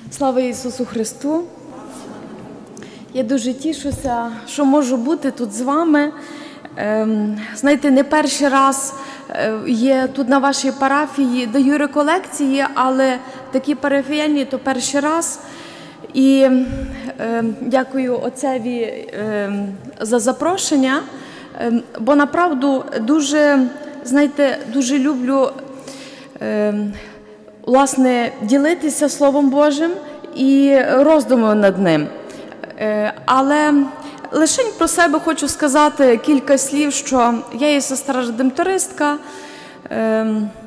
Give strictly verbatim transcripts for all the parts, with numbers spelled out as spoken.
Слава Ісусу Христу! Я дуже тішуся, що можу бути тут з вами. Знаєте, не перший раз є тут на вашій парафії, даю реколекції, але такі парафіяні – то перший раз. І е, дякую отцеві е, за запрошення, е, бо направду дуже, знаєте, дуже люблю е, власне, ділитися Словом Божим і роздумом над ним. Е, але лише про себе хочу сказати кілька слів, що я є сестра редемтористка, е,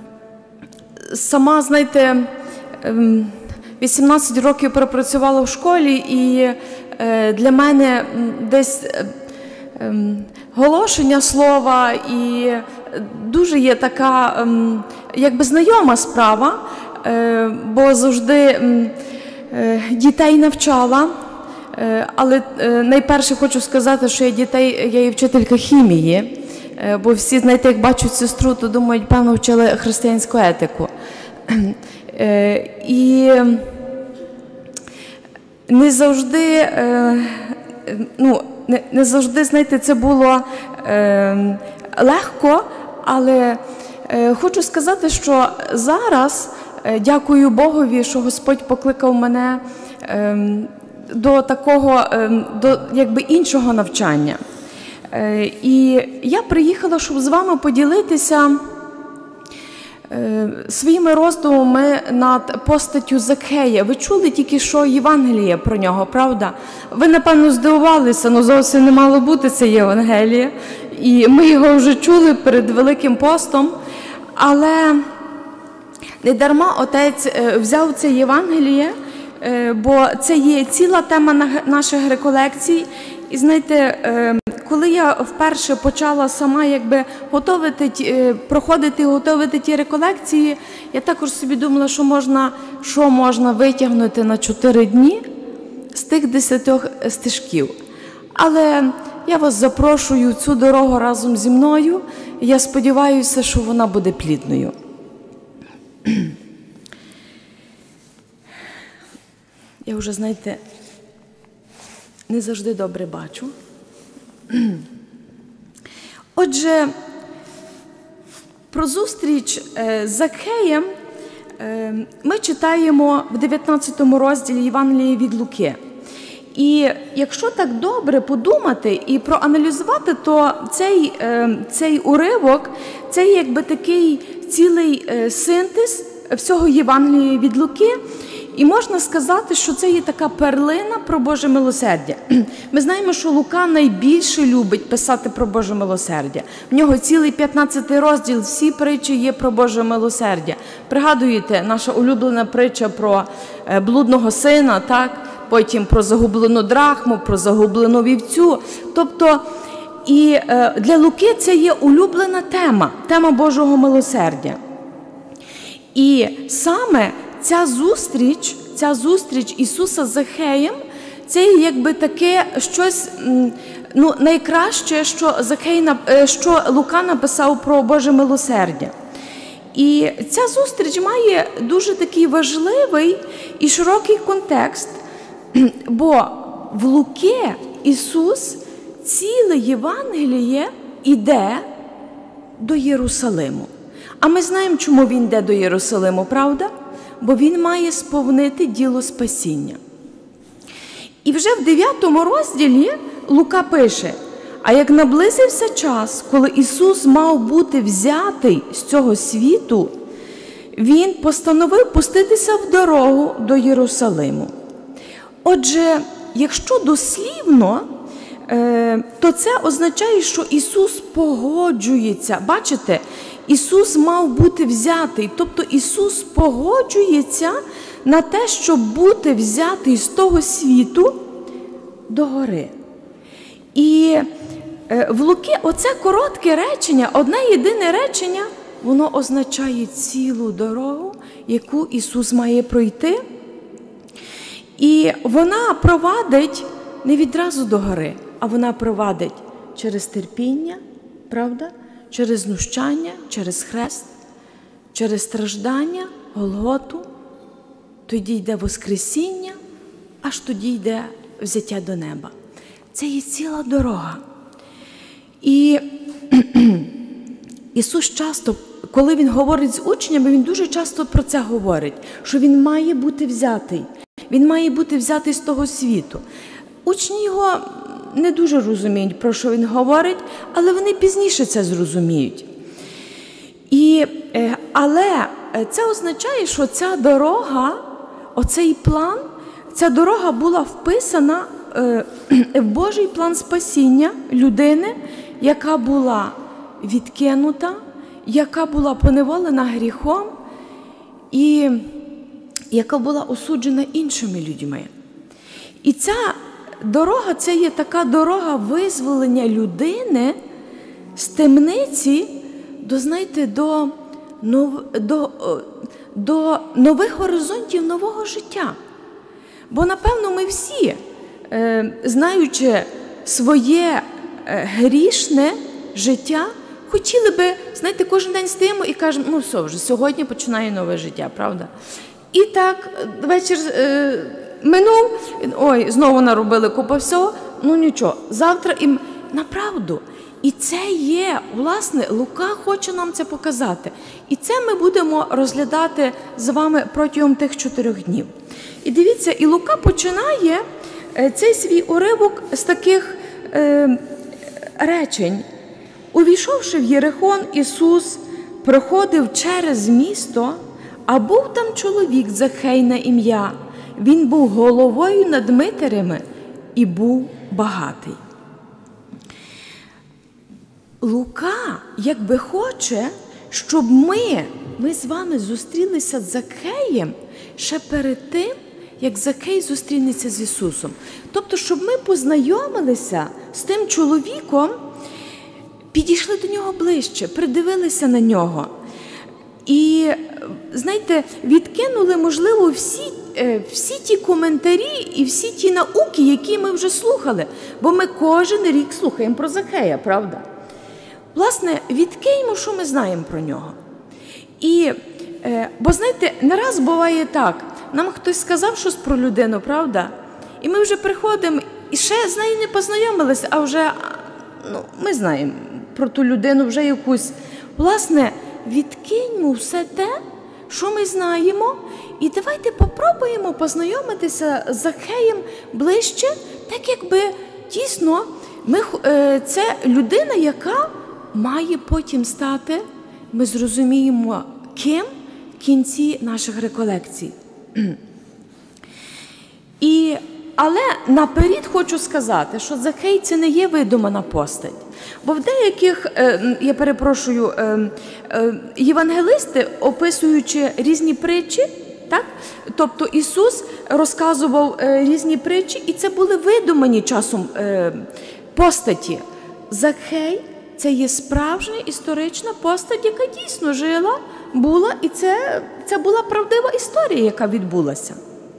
сама, знаєте, е, вісімнадцять років пропрацювала в школі, і е, для мене десь е, е, оголошення слова і дуже є така е, якби знайома справа, е, бо завжди е, дітей навчала, е, але е, найперше хочу сказати, що я дітей, я є вчителька хімії, е, бо всі, знаєте, як бачать сестру, то думають, певно, вчили християнську етику. Е, і не завжди, е, ну, не, не завжди, знаєте, це було е, легко, але е, хочу сказати, що зараз, е, дякую Богові, що Господь покликав мене е, до такого, е, до якби іншого навчання. Е, і я приїхала, щоб з вами поділитися своїми роздумами над постаттю Закхея. Ви чули тільки що Євангеліє про нього, правда? Ви, напевно, здивувалися, але зовсім не мало бути це Євангеліє. І ми його вже чули перед Великим постом. Але не дарма Отець взяв це Євангеліє, бо це є ціла тема наших реколекцій. І знаєте, коли я вперше почала сама якби готовити, проходити і готувати ті реколекції, я також собі думала, що можна, що можна витягнути на чотири дні з тих десятьох стишків. Але я вас запрошую в цю дорогу разом зі мною, і я сподіваюся, що вона буде плідною. Я вже, знаєте, не завжди добре бачу. Отже, про зустріч з Закхеєм ми читаємо в дев'ятнадцятому розділі Євангелія від Луки. І якщо так добре подумати і проаналізувати, то цей, цей уривок – це якби такий цілий синтез всього Євангелія від Луки. І можна сказати, що це є така перлина про Боже милосердя. Ми знаємо, що Лука найбільше любить писати про Боже милосердя. В нього цілий п'ятнадцятий розділ, всі притчі є про Боже милосердя. Пригадуєте, наша улюблена притча про блудного сина, так? Потім про загублену драхму, про загублену вівцю. Тобто, і для Луки це є улюблена тема, тема Божого милосердя. І саме Ця зустріч, ця зустріч Ісуса з Закхеєм, це якби таке щось, ну, найкраще, що, Закхей, що Лука написав про Боже милосердя. І ця зустріч має дуже такий важливий і широкий контекст, бо в Луки Ісус ціле Євангеліє йде до Єрусалиму. А ми знаємо, чому Він йде до Єрусалиму, правда? Бо Він має сповнити діло спасіння. І вже в дев'ятому розділі Лука пише: «А як наблизився час, коли Ісус мав бути взятий з цього світу, Він постановив пуститися в дорогу до Єрусалиму». Отже, якщо дослівно, то це означає, що Ісус погоджується. Бачите? Ісус мав бути взятий, тобто Ісус погоджується на те, щоб бути взятий з того світу до гори. І в Луки оце коротке речення, одне єдине речення, воно означає цілу дорогу, яку Ісус має пройти. І вона провадить не відразу до гори, а вона провадить через терпіння, правда? Через знущання, через хрест, через страждання, Голготу, тоді йде Воскресіння, аж тоді йде взяття до неба. Це є ціла дорога. І Ісус часто, коли Він говорить з учнями, Він дуже часто про це говорить, що Він має бути взятий. Він має бути взятий з того світу. Учні Його не дуже розуміють, про що Він говорить, але вони пізніше це зрозуміють. І, але це означає, що ця дорога, оцей план, ця дорога була вписана в Божий план спасіння людини, яка була відкинута, яка була поневолена гріхом і яка була осуджена іншими людьми. І ця дорога – це є така дорога визволення людини з темниці до, знаєте, до, нов, до, до нових горизонтів нового життя. Бо, напевно, ми всі, знаючи своє грішне життя, хотіли би, знаєте, кожен день стоїмо і кажемо, ну все, вже сьогодні починає нове життя, правда? І так, вечір е, минув, ой, знову наробили купа всього, ну нічого, завтра і направду. І це є, власне, Лука хоче нам це показати. І це ми будемо розглядати з вами протягом тих чотирьох днів. І дивіться, і Лука починає цей свій уривок з таких е, речень. Увійшовши в Єрихон, Ісус проходив через місто, а був там чоловік Захей на ім'я. Він був головою над митарями і був багатий. Лука якби хоче, щоб ми, ми з вами зустрілися з Захеєм ще перед тим, як Захей зустрінеться з Ісусом. Тобто, щоб ми познайомилися з тим чоловіком, підійшли до нього ближче, придивилися на нього. І, знаєте, відкинули, можливо, всі, всі ті коментарі і всі ті науки, які ми вже слухали. Бо ми кожен рік слухаємо про Захея, правда? Власне, відкиньмо, що ми знаємо про нього. І, бо, знаєте, не раз буває так, нам хтось сказав щось про людину, правда? І ми вже приходимо, і ще з нею не познайомилися, а вже, ну, ми знаємо про ту людину вже якусь. Власне, відкиньмо все те, що ми знаємо, і давайте попробуємо познайомитися з Захеєм ближче, так якби дійсно ми, це людина, яка має потім стати, ми зрозуміємо, ким в кінці наших реколекцій. І, але наперед хочу сказати, що Захей – це не є видумана постать. Бо в деяких, я перепрошую, євангелисти, описуючи різні притчі, так? Тобто Ісус розказував різні притчі, і це були видумані часом постаті. Захей – це є справжня історична постать, яка дійсно жила, була, і це, це була правдива історія, яка відбулася.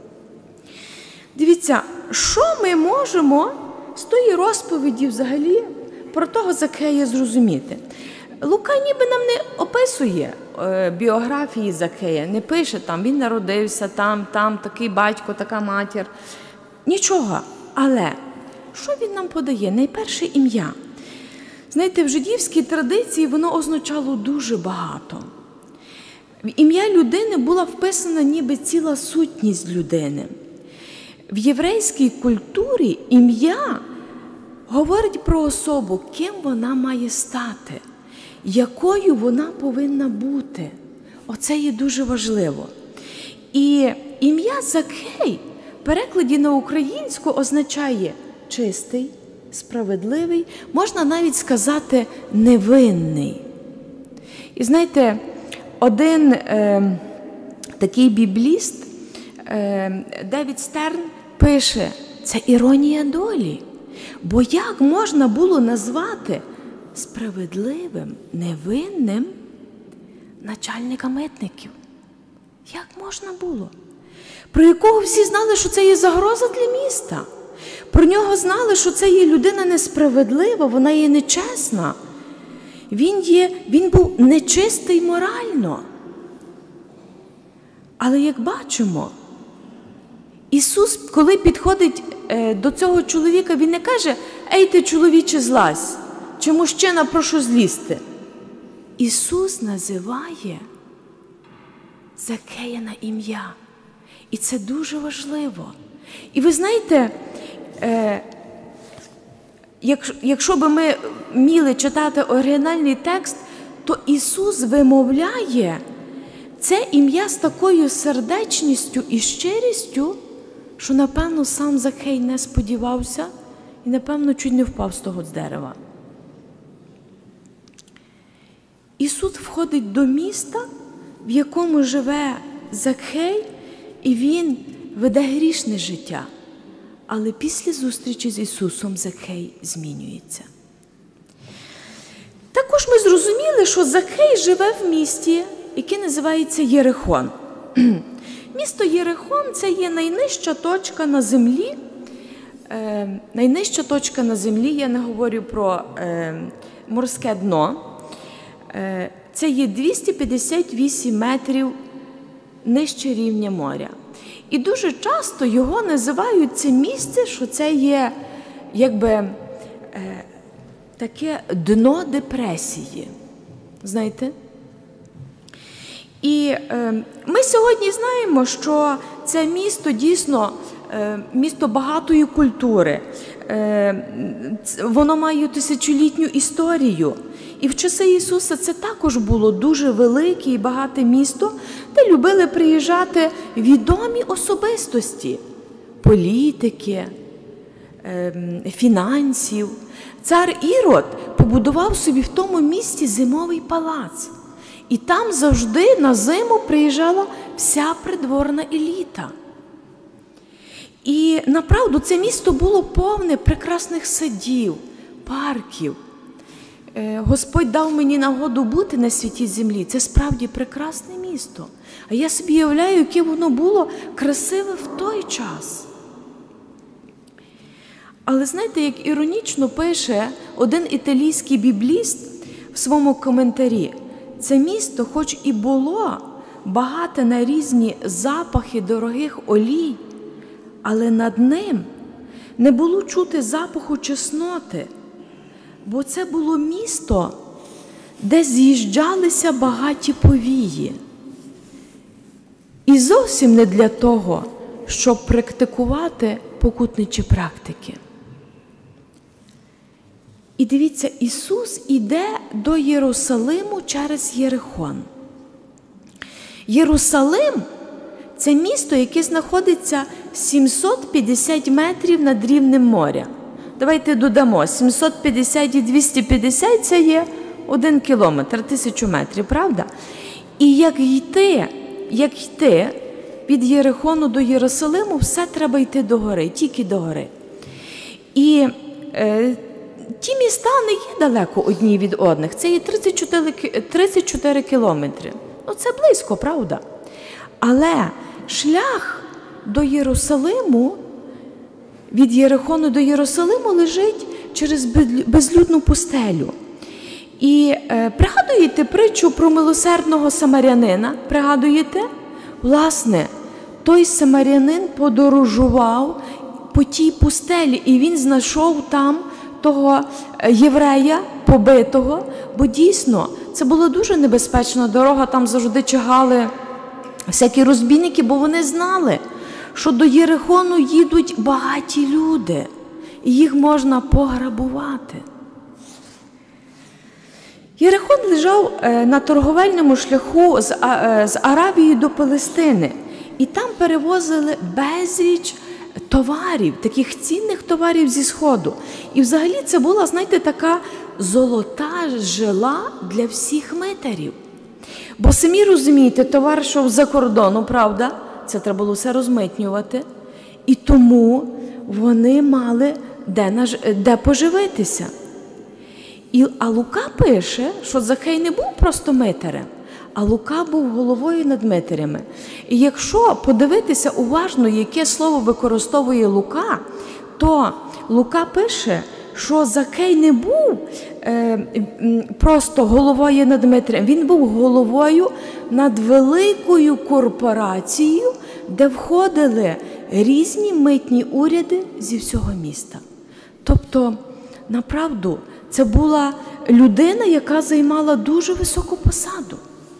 Дивіться, що ми можемо з тої розповіді взагалі про того Захея зрозуміти? Лука ніби нам не описує е, біографії Захея, не пише там, він народився там, там, такий батько, така матір. Нічого. Але що він нам подає? Найперше ім'я. Знаєте, в жидівській традиції воно означало дуже багато. В ім'я людини була вписана ніби ціла сутність людини. В єврейській культурі ім'я говорить про особу, ким вона має стати, якою вона повинна бути. Оце є дуже важливо. І ім'я Захей в перекладі на українську означає чистий, справедливий, можна навіть сказати невинний. І знаєте, один е, такий бібліст, е, Девід Стерн, пише, це іронія долі. Бо як можна було назвати справедливим, невинним начальника митників? Як можна було? Про якого всі знали, що це є загроза для міста. Про нього знали, що це є людина несправедлива, вона є нечесна. Він, є, він був нечистий морально. Але як бачимо, Ісус, коли підходить до цього чоловіка, Він не каже: «Ей ти, чоловіче, злазь!» чи «Мужчина, прошу злізти». Ісус називає Закхея на ім'я. І це дуже важливо. І ви знаєте, якщо б ми вміли читати оригінальний текст, то Ісус вимовляє це ім'я з такою сердечністю і щирістю, що, напевно, сам Закхей не сподівався і, напевно, чуть не впав з того дерева. Ісус входить до міста, в якому живе Закхей, і він веде грішне життя. Але після зустрічі з Ісусом Закхей змінюється. Також ми зрозуміли, що Закхей живе в місті, яке називається Єрихон. Місто Єрихон – це є найнижча точка на землі. Е, найнижча точка на землі, я не говорю про е, морське дно. Е, це є двісті п'ятдесят вісім метрів нижче рівня моря. І дуже часто його називають це місце, що це є якби е, таке дно депресії. Знаєте? І е, ми сьогодні знаємо, що це місто дійсно е, місто багатої культури. Е, воно має тисячолітню історію. І в часи Ісуса це також було дуже велике і багате місто, де любили приїжджати відомі особистості, політики, фінансів. Цар Ірод побудував собі в тому місті зимовий палац. І там завжди на зиму приїжджала вся придворна еліта. І, направду, це місто було повне прекрасних садів, парків. Господь дав мені нагоду бути на святій землі. Це справді прекрасне місто. А я собі уявляю, яке воно було красиве в той час. Але знаєте, як іронічно пише один італійський бібліст в своєму коментарі, це місто, хоч і було багате на різні запахи дорогих олій, але над ним не було чути запаху чесноти, бо це було місто, де з'їжджалися багаті повії. І зовсім не для того, щоб практикувати покутничі практики. І дивіться, Ісус іде до Єрусалиму через Єрихон. Єрусалим – це місто, яке знаходиться сімсот п'ятдесят метрів над рівнем моря. Давайте додамо, сімсот п'ятдесят і двісті п'ятдесят – це є один кілометр, тисячу метрів, правда? І як йти, як йти від Єрихону до Єрусалиму, все треба йти догори, тільки догори. І е, ті міста не є далеко одні від одних, це є тридцять чотири кілометри. Ну, це близько, правда? Але шлях до Єрусалиму, від Єрихону до Єрусалиму лежить через безлюдну пустелю. І е, пригадуєте притчу про милосердного самарянина? Пригадуєте? Власне, той самарянин подорожував по тій пустелі, і він знайшов там того єврея побитого, бо дійсно це була дуже небезпечна дорога, там завжди чигали всякі розбійники, бо вони знали, що до Єрихону їдуть багаті люди, і їх можна пограбувати. Єрихон лежав на торговельному шляху з Аравії до Палестини, і там перевозили безліч товарів, таких цінних товарів зі Сходу. І взагалі це була, знаєте, така золота жила для всіх митарів. Бо самі розумієте, товар йшов з-за кордону, правда? Це треба було все розмитнювати. І тому вони мали де, наж... де поживитися. І, а Лука пише, що Закхей не був просто митарем, а Лука був головою над митарями. І якщо подивитися уважно, яке слово використовує Лука, то Лука пише, що Закхей не був е, просто головою над митарем, він був головою над великою корпорацією, де входили різні митні уряди зі всього міста. Тобто, направду, це була людина, яка займала дуже високу посаду.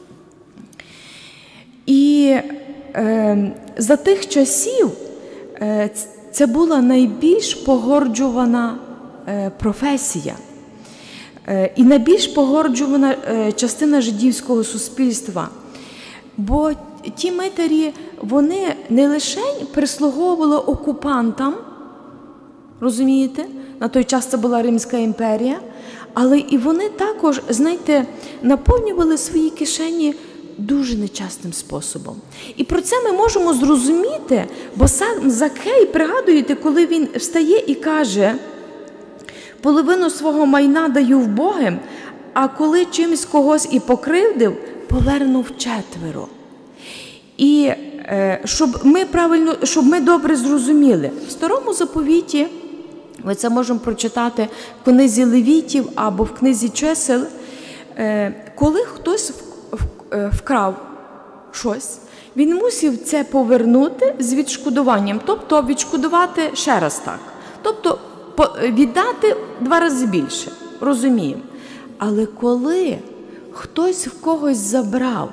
І е, за тих часів е, це була найбільш погорджувана е, професія е, і найбільш погорджувана е, частина жидівського суспільства. Бо ті митарі, вони не лише прислуговували окупантам, розумієте, на той час це була Римська імперія, але і вони також, знаєте, наповнювали свої кишені дуже нечесним способом. І про це ми можемо зрозуміти, бо сам Закхей, пригадуєте, коли він встає і каже: половину свого майна даю в Боги, а коли чимось когось і покривдив, повернув четверо. І е, щоб ми правильно, щоб ми добре зрозуміли, в Старому Заповіті, ми це можемо прочитати в книзі Левітів або в книзі Чисел, е, коли хтось в, в, е, вкрав щось, він мусив це повернути з відшкодуванням, тобто відшкодувати ще раз так, тобто віддати два рази більше, розуміємо. Але коли хтось в когось забрав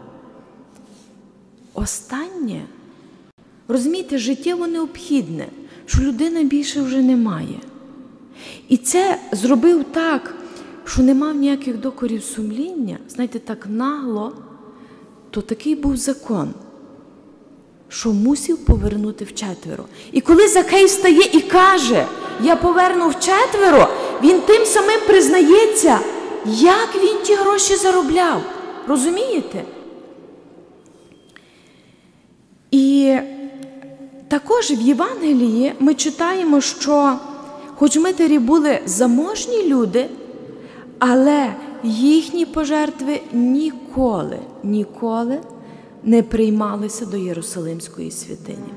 останнє, розумієте, життєво необхідне, що людина більше вже не має. І це зробив так, що не мав ніяких докорів сумління, знаєте, так нагло, то такий був закон, що мусив повернути вчетверо. І коли Закхей встає і каже: я поверну вчетверо, він тим самим признається, як він ті гроші заробляв. Розумієте? І також в Євангелії ми читаємо, що хоч митарі були заможні люди, але їхні пожертви ніколи, ніколи не приймалися до Єрусалимської святині.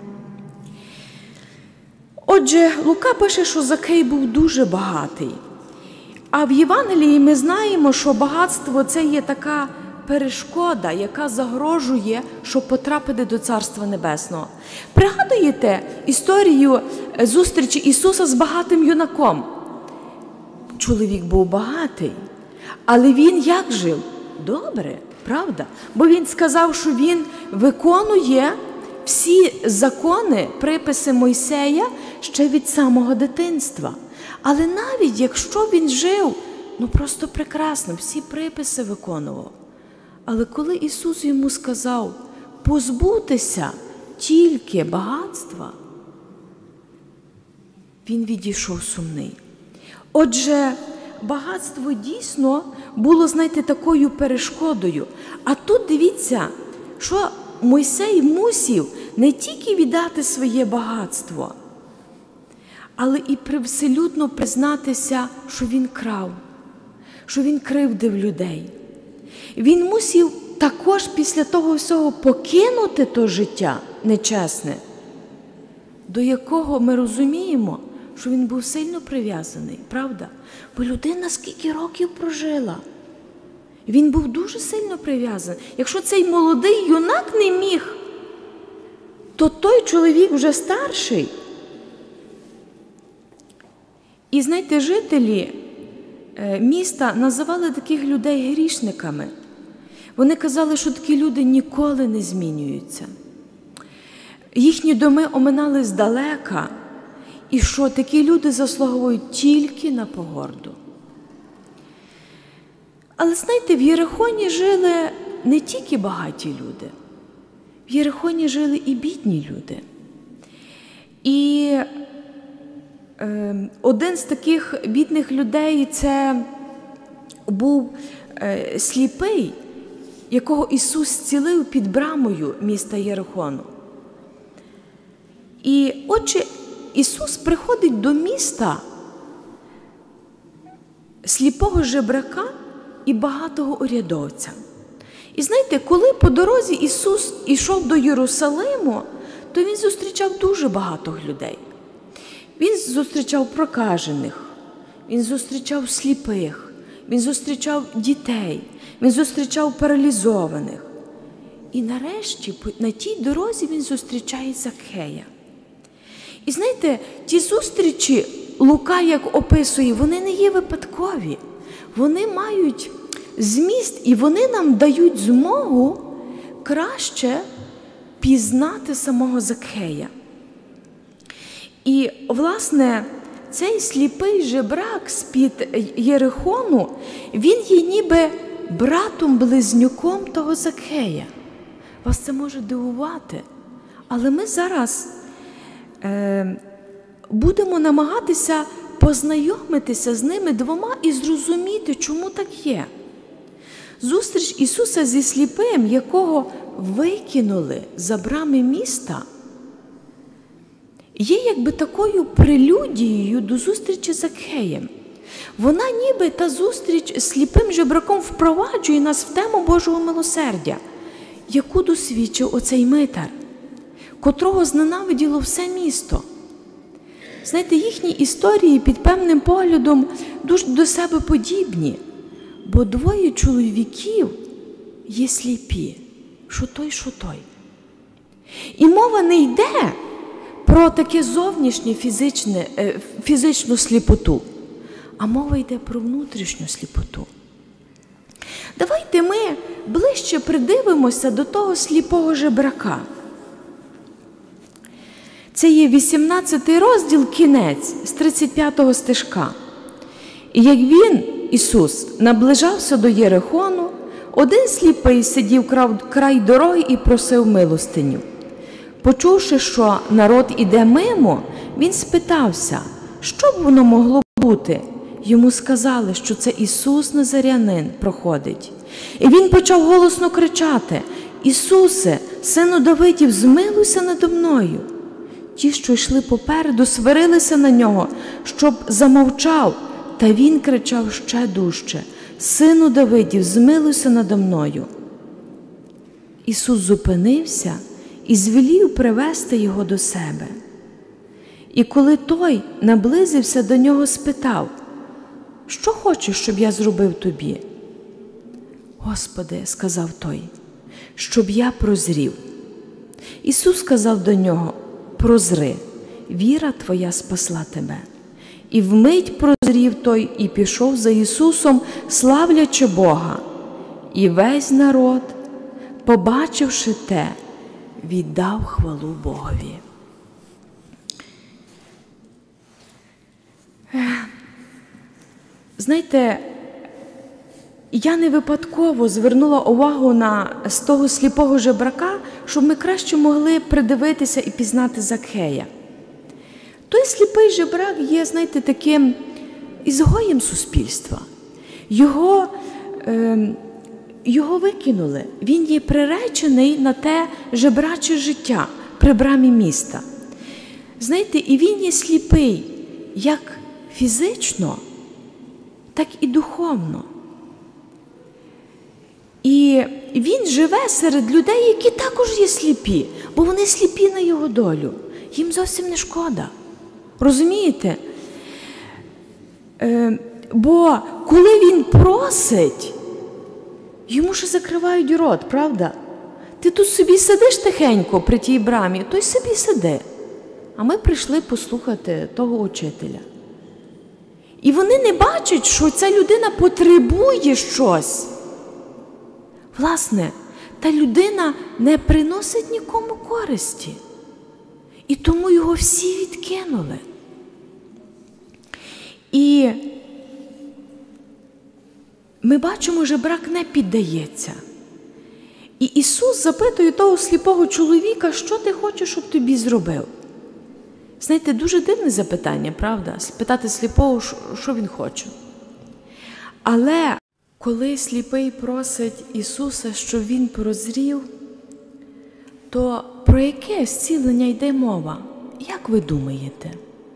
Отже, Лука пише, що Закхей був дуже багатий. А в Євангелії ми знаємо, що багатство – це є така перешкода, яка загрожує, щоб потрапити до Царства Небесного. Пригадуєте історію зустрічі Ісуса з багатим юнаком? Чоловік був багатий, але він як жив? Добре, правда? Бо він сказав, що він виконує всі закони, приписи Мойсея ще від самого дитинства. Але навіть якщо він жив, ну просто прекрасно, всі приписи виконував. Але коли Ісус йому сказав позбутися тільки багатства, він відійшов сумний. Отже, багатство дійсно було, знаєте, такою перешкодою. А тут дивіться, що Мойсей мусив не тільки віддати своє багатство, але і абсолютно признатися, що він крав, що він кривдив людей. Він мусив також після того всього покинути то життя нечесне, до якого ми розуміємо, що він був сильно прив'язаний, правда? Бо людина скільки років прожила. Він був дуже сильно прив'язаний. Якщо цей молодий юнак не міг, то той чоловік вже старший. І, знаєте, жителі міста називали таких людей грішниками. Вони казали, що такі люди ніколи не змінюються. Їхні доми оминали здалека, і що такі люди заслуговують тільки на погорду. Але, знаєте, в Єрихоні жили не тільки багаті люди. В Єрихоні жили і бідні люди. І е, один з таких бідних людей – це був е, сліпий, якого Ісус зцілив під брамою міста Єрихону. І отже, Ісус приходить до міста сліпого жебрака і багатого урядовця. І знаєте, коли по дорозі Ісус ішов до Єрусалиму, то Він зустрічав дуже багато людей. Він зустрічав прокажених, Він зустрічав сліпих, Він зустрічав дітей, Він зустрічав паралізованих. І нарешті на тій дорозі Він зустрічає Закхея. І знаєте, ті зустрічі, Лука як описує, вони не є випадкові. Вони мають зміст і вони нам дають змогу краще пізнати самого Закхея. І, власне, цей сліпий жебрак з-під Єрихону, він є ніби братом-близнюком того Закхея. Вас це може дивувати, але ми зараз е, будемо намагатися познайомитися з ними двома і зрозуміти, чому так є. Зустріч Ісуса зі сліпим, якого викинули за брами міста, є якби такою прелюдією до зустрічі з Закхеєм. Вона ніби та зустріч з сліпим жебраком впроваджує нас в тему Божого милосердя, яку досвідчив оцей митар, котрого зненавиділо все місто. Знаєте, їхні історії під певним поглядом дуже до себе подібні, бо двоє чоловіків є сліпі, що той, що той. І мова не йде про таке зовнішнє фізичне, фізичну сліпоту, а мова йде про внутрішню сліпоту. Давайте ми ближче придивимося до того сліпого жебрака. Це є вісімнадцятий розділ, кінець, з тридцять п'ятого стишка. І як він, Ісус, наближався до Єрихону, один сліпий сидів край дороги і просив милостиню. Почувши, що народ іде мимо, він спитався, що б воно могло бути. Йому сказали, що це Ісус Назарянин проходить. І він почав голосно кричати: «Ісусе, сину Давидів, змилуйся надо мною!» Ті, що йшли попереду, сварилися на нього, щоб замовчав, та він кричав ще дужче: «Сину Давидів, змилуйся надо мною!» Ісус зупинився і звелів привести його до себе. І коли той наблизився до нього, спитав: «Що хочеш, щоб я зробив тобі?» «Господи, – сказав той, – щоб я прозрів». Ісус сказав до нього: «Прозри, віра твоя спасла тебе». І вмить прозрів той і пішов за Ісусом, славлячи Бога. І весь народ, побачивши те, віддав хвалу Богові. Знаєте, я не випадково звернула увагу на з того сліпого жебрака, щоб ми краще могли придивитися і пізнати Закхея. Той сліпий жебрак є, знаєте, таким ізгоєм суспільства. Його, е, його викинули. Він є приречений на те жебраче життя при брамі міста. Знаєте, і він є сліпий як фізично, так і духовно. І він живе серед людей, які також є сліпі, бо вони сліпі на його долю. Їм зовсім не шкода. Розумієте? Е, бо коли він просить, йому ж закривають рот, правда? Ти тут собі сидиш тихенько при тій брамі, той собі сиди. А ми прийшли послухати того учителя. І вони не бачать, що ця людина потребує щось. Власне, та людина не приносить нікому користі. І тому його всі відкинули. І ми бачимо, жебрак не піддається. І Ісус запитує того сліпого чоловіка: що ти хочеш, щоб тобі зробив? Знаєте, дуже дивне запитання, правда? Спитати сліпого, що він хоче. Але коли сліпий просить Ісуса, щоб він прозрів, то про яке зцілення йде мова? Як ви думаєте?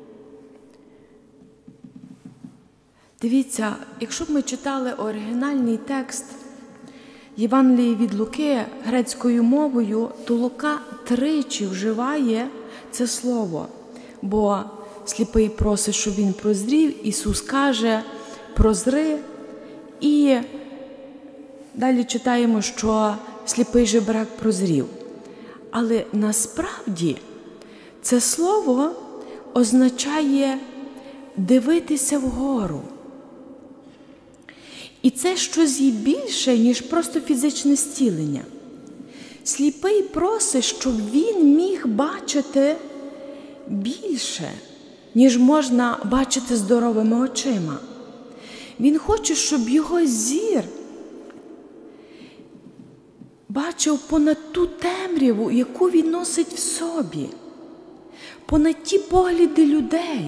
Дивіться, якщо б ми читали оригінальний текст Євангелії від Луки грецькою мовою, то Лука тричі вживає це слово. Бо сліпий просить, щоб він прозрів, Ісус каже: прозри. І далі читаємо, що сліпий жебрак прозрів. Але насправді це слово означає дивитися вгору. І це щось є більше, ніж просто фізичне зцілення. Сліпий просить, щоб він міг бачити більше, ніж можна бачити здоровими очима. Він хоче, щоб його зір бачив понад ту темряву, яку він носить в собі, понад ті погляди людей,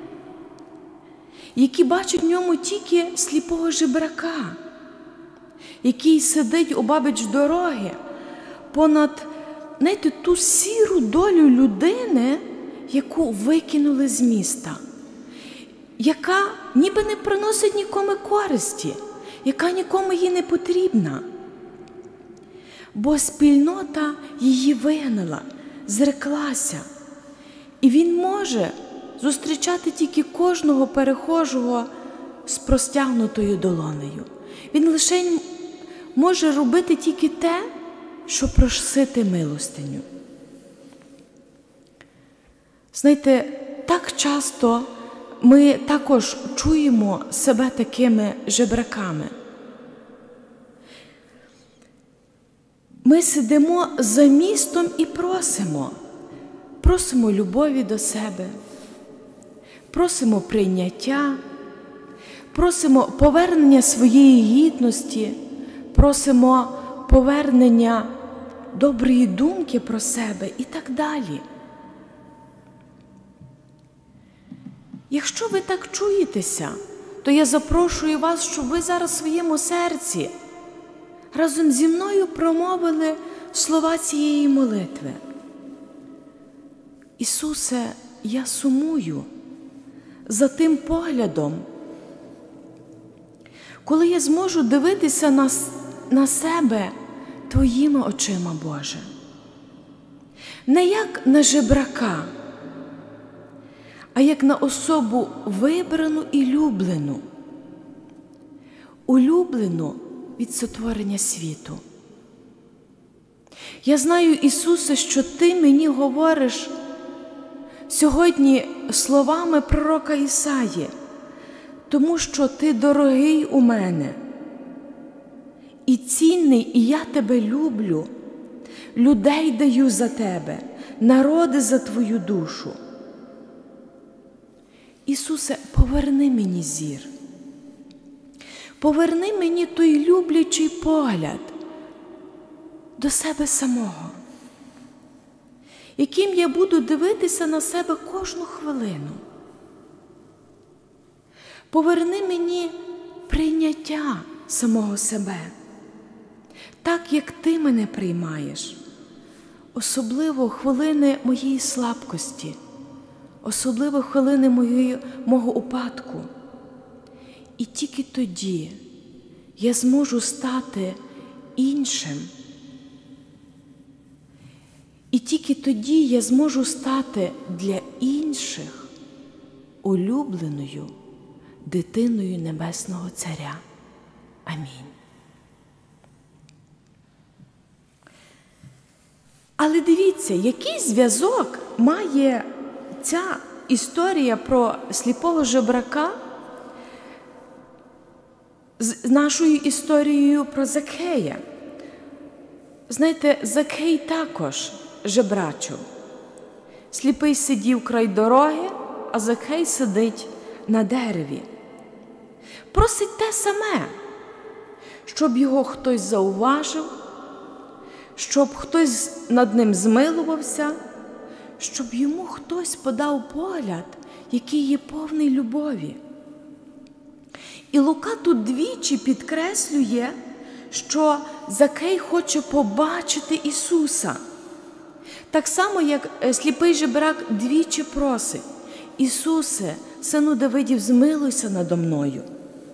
які бачать в ньому тільки сліпого жебрака, який сидить обабіч дороги, понад, знаєте, ту сіру долю людини, яку викинули з міста, яка ніби не приносить нікому користі, яка нікому їй не потрібна. Бо спільнота її вигнала, зреклася. І він може зустрічати тільки кожного перехожого з простягнутою долонею. Він лише може робити тільки те, що просити милостиню. Знаєте, так часто ми також чуємо себе такими жебраками. Ми сидимо за містом і просимо. Просимо любові до себе, просимо прийняття, просимо повернення своєї гідності, просимо повернення доброї думки про себе і так далі. Якщо ви так чуєтеся, то я запрошую вас, щоб ви зараз в своєму серці разом зі мною промовили слова цієї молитви. Ісусе, я сумую за тим поглядом, коли я зможу дивитися на, на себе Твоїми очима, Боже. Не як на жебрака, а як на особу вибрану і люблену, улюблену від сотворення світу. Я знаю, Ісусе, що Ти мені говориш сьогодні словами пророка Ісаї, тому що Ти дорогий у мене і цінний, і я Тебе люблю, людей даю за Тебе, народи за Твою душу. Ісусе, поверни мені зір, поверни мені той люблячий погляд до себе самого, яким я буду дивитися на себе кожну хвилину. Поверни мені прийняття самого себе, так, як Ти мене приймаєш, особливо хвилини моєї слабкості, особливо хвилини моєї, мого упадку. І тільки тоді я зможу стати іншим. І тільки тоді я зможу стати для інших улюбленою дитиною Небесного Царя. Амінь. Але дивіться, який зв'язок має ця історія про сліпого жебрака з нашою історією про Закхея. Знаєте, Закхей також жебрачив. Сліпий сидів край дороги, а Закхей сидить на дереві. Просить те саме, щоб його хтось зауважив, щоб хтось над ним змилувався, щоб йому хтось подав погляд, який є повний любові. І Лука тут двічі підкреслює, що Закхей хоче побачити Ісуса. Так само, як сліпий жебрак двічі просить: Ісусе, сину Давидів, змилуйся надо мною.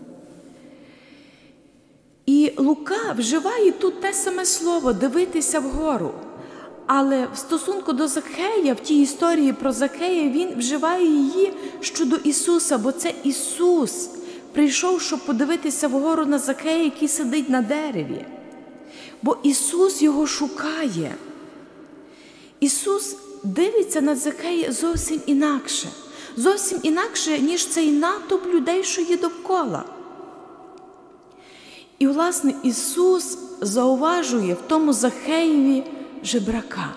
І Лука вживає тут те саме слово «дивитися вгору». Але в стосунку до Закхея, в тій історії про Закхея, він вживає її щодо Ісуса, бо це Ісус прийшов, щоб подивитися вгору на Закхея, який сидить на дереві. Бо Ісус його шукає. Ісус дивиться на Закхея зовсім інакше. Зовсім інакше, ніж цей натовп людей, що є довкола. І, власне, Ісус зауважує в тому Закхеєві жебрака,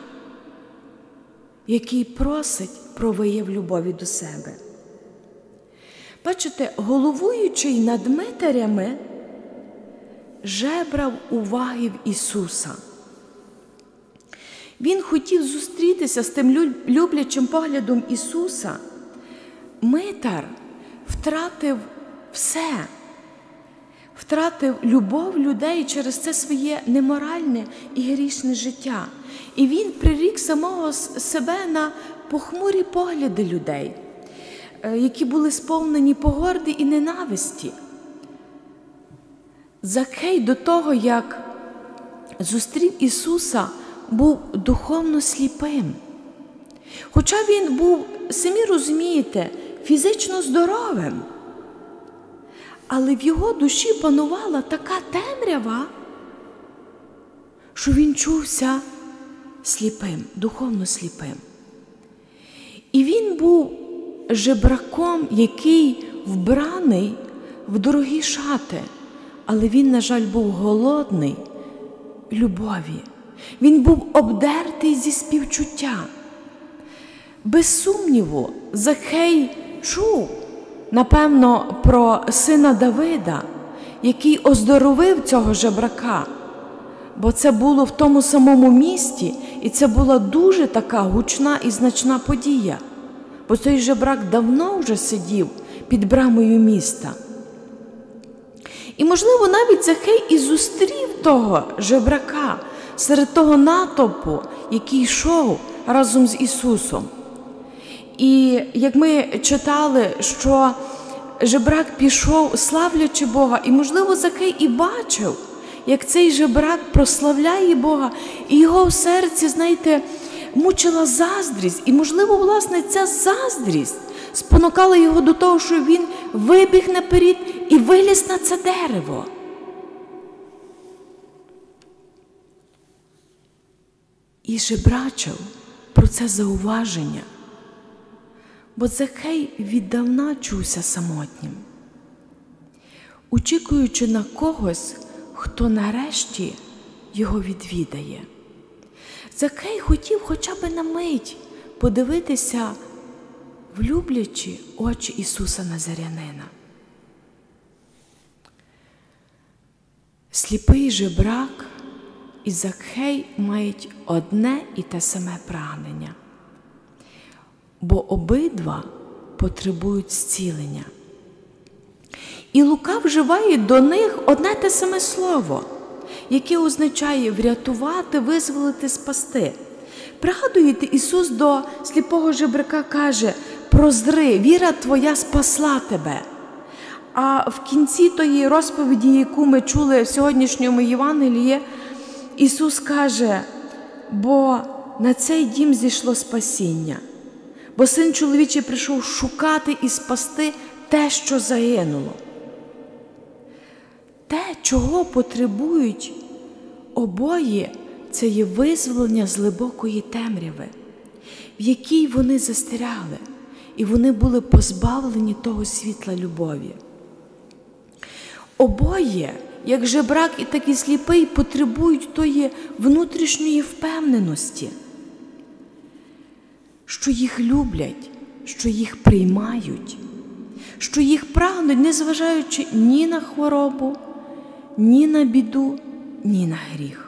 який просить про вияв любові до себе. Бачите, головуючий над митарями жебрав уваги в Ісуса. Він хотів зустрітися з тим люблячим поглядом Ісуса. Митар втратив все. Втратив любов людей через це своє неморальне і грішне життя. І він прирік самого себе на похмурі погляди людей, які були сповнені погорди і ненависті. Закхей до того, як зустрів Ісуса, був духовно сліпим. Хоча він був, самі розумієте, фізично здоровим. Але в його душі панувала така темрява, що він чувся сліпим, духовно сліпим. І він був жебраком, який вбраний в дорогі шати, але він, на жаль, був голодний любові. Він був обдертий зі співчуття. Без сумніву, Закхей чув, напевно, про сина Давида, який оздоровив цього жебрака, бо це було в тому самому місті, і це була дуже така гучна і значна подія, бо цей жебрак давно вже сидів під брамою міста. І, можливо, навіть Закхей і зустрів того жебрака серед того натовпу, який йшов разом з Ісусом. І як ми читали, що жебрак пішов, славлячи Бога, і, можливо, Закхей і бачив, як цей жебрак прославляє Бога, і його в серці, знаєте, мучила заздрість. І, можливо, власне, ця заздрість спонукала його до того, що він вибіг наперед і виліз на це дерево. І жебрачив про це зауваження, бо Закхей віддавна чувся самотнім, очікуючи на когось, хто нарешті його відвідає. Закхей хотів хоча б на мить подивитися в люблячі очі Ісуса Назарянина. Сліпий жебрак і Закхей мають одне і те саме прагнення, бо обидва потребують зцілення. І Лука вживає до них одне те саме слово, яке означає врятувати, визволити, спасти. Пригадуєте, Ісус до сліпого жебрака каже: «Прозри, віра твоя спасла тебе». А в кінці тої розповіді, яку ми чули в сьогоднішньому Євангелії, Ісус каже: «Бо на цей дім зійшло спасіння, бо Син чоловічий прийшов шукати і спасти те, що загинуло». Те, чого потребують обоє, це є визволення з глибокої темряви, в якій вони застрягли, і вони були позбавлені того світла любові. Обоє, як жебрак і так і сліпий, потребують тої внутрішньої впевненості, що їх люблять, що їх приймають, що їх прагнуть, незважаючи ні на хворобу, ні на біду, ні на гріх.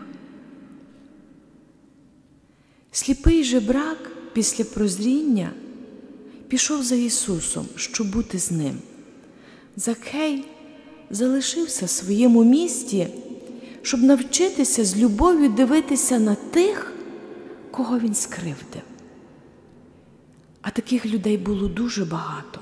Сліпий жебрак після прозріння пішов за Ісусом, щоб бути з Ним. Закхей залишився в своєму місті, щоб навчитися з любов'ю дивитися на тих, кого він скривдив. А таких людей було дуже багато.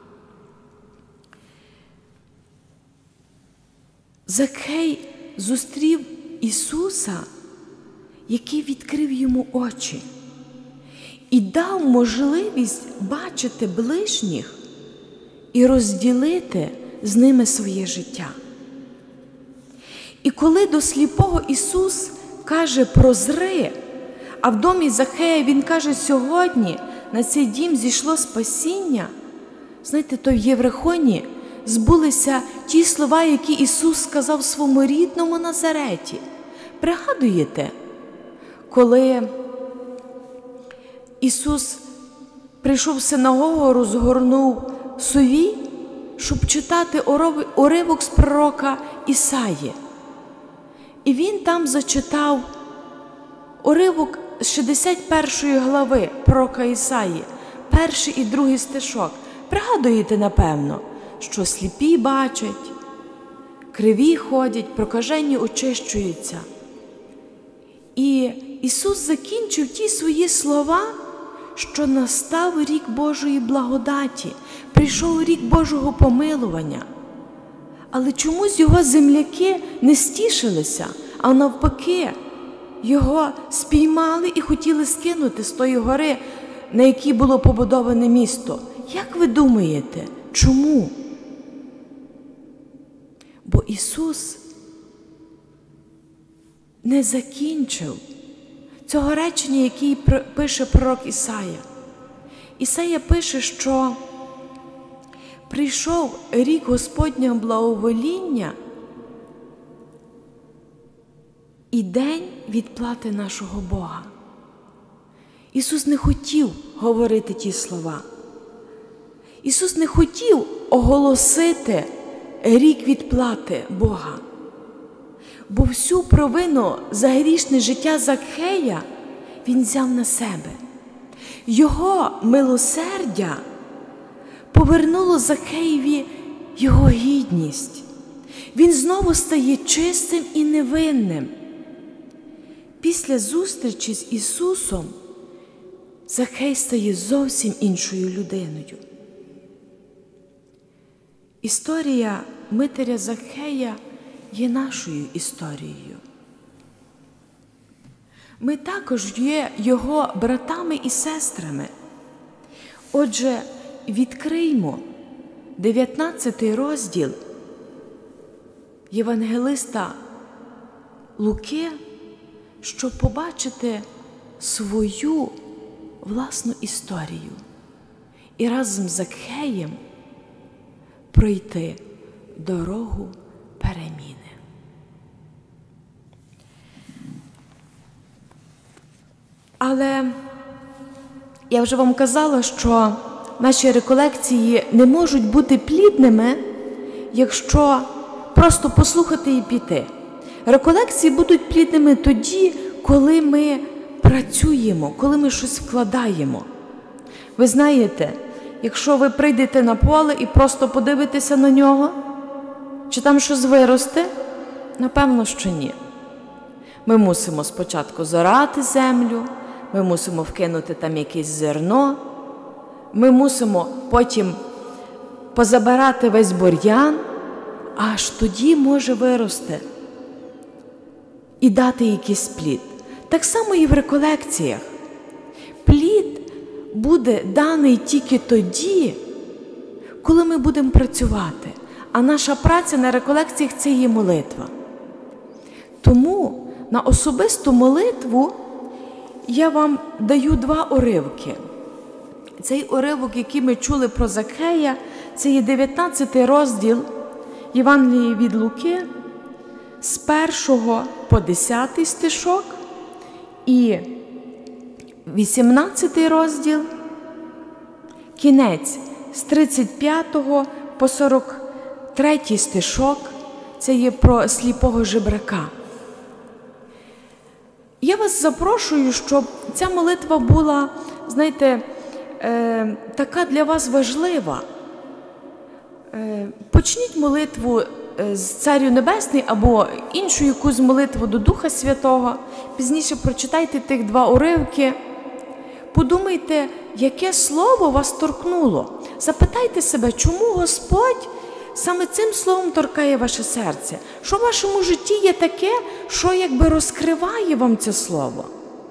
Закхей зустрів Ісуса, який відкрив йому очі і дав можливість бачити ближніх і розділити з ними своє життя. І коли до сліпого Ісус каже: «Прозри», А в домі Захея він каже, сьогодні на цей дім зійшло спасіння. Знаєте, то в Єврихоні збулися ті слова, які Ісус сказав в своєму рідному Назареті. Пригадуєте, коли Ісус прийшов в синагогу, розгорнув сувій, щоб читати уривок з пророка Ісаї. І він там зачитав уривок з шістдесят першої глави пророка Ісаї, перший і другий стишок. Пригадуєте, напевно, що сліпі бачать, криві ходять, прокажені очищуються. І Ісус закінчив ті свої слова, що настав рік Божої благодаті, прийшов рік Божого помилування. Але чомусь його земляки не стішилися, а навпаки, його спіймали і хотіли скинути з тої гори, на якій було побудоване місто. Як ви думаєте, чому? Бо Ісус не закінчив цього речення, яке пише пророк Ісая. Ісая пише, що прийшов рік Господнього благовоління і день відплати нашого Бога. Ісус не хотів говорити ті слова. Ісус не хотів оголосити рік відплати Бога. Бо всю провину за грішне життя Закхея він взяв на себе. Його милосердя повернуло Закхеєві його гідність. Він знову стає чистим і невинним. Після зустрічі з Ісусом Закхей стає зовсім іншою людиною. Історія митаря Закхея є нашою історією. Ми також є його братами і сестрами. Отже, відкриймо дев'ятнадцятий розділ Євангелиста Луки, щоб побачити свою власну історію і разом з Закхеєм пройти дорогу переміни. Але я вже вам казала, що наші реколекції не можуть бути плідними, якщо просто послухати і піти. Реколекції будуть плідними тоді, коли ми працюємо, коли ми щось вкладаємо. Ви знаєте, якщо ви прийдете на поле і просто подивитеся на нього, чи там щось виросте? Напевно, що ні. Ми мусимо спочатку зорати землю, ми мусимо вкинути там якесь зерно, ми мусимо потім позабирати весь бур'ян, аж тоді може вирости і дати якийсь плід. Так само і в реколекціях. Плід буде даний тільки тоді, коли ми будемо працювати. А наша праця на реколекціях – це є молитва. Тому на особисту молитву я вам даю два уривки. Цей уривок, який ми чули про Закхея, це є дев'ятнадцятий розділ Євангелії від Луки, з першого по десятий стишок, і вісімнадцятий розділ, кінець з тридцять п'ятого по сорок третій стишок, це є про сліпого жебрака. Я вас запрошую, щоб ця молитва була, знаєте, е, така для вас важлива. Е, почніть молитву з Царю Небесний або іншу якусь молитву до Духа Святого. Пізніше прочитайте тих два уривки. Подумайте, яке слово вас торкнуло. Запитайте себе, чому Господь саме цим словом торкає ваше серце? Що в вашому житті є таке, що якби розкриває вам це слово?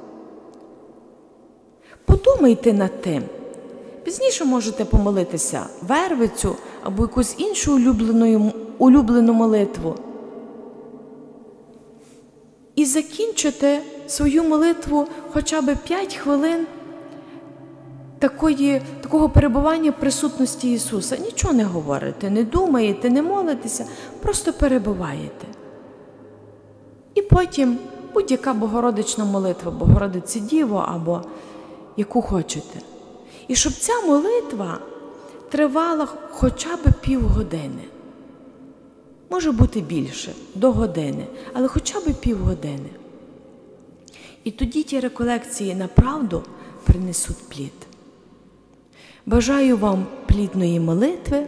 Подумайте над тим. Пізніше можете помолитися вервицю або якусь іншу улюблену, улюблену молитву. І закінчите свою молитву хоча б п'ять хвилин такої, такого перебування в присутності Ісуса. Нічого не говорите, не думаєте, не молитеся, просто перебуваєте. І потім будь-яка Богородична молитва, Богородиці Діво або яку хочете. І щоб ця молитва тривала хоча б півгодини. Може бути більше, до години, але хоча б півгодини. І тоді ті реколекції направду принесуть плід. Бажаю вам плідної молитви.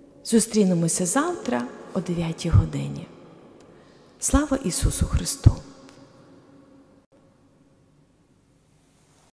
Зустрінемося завтра о дев'ятій годині. Слава Ісусу Христу!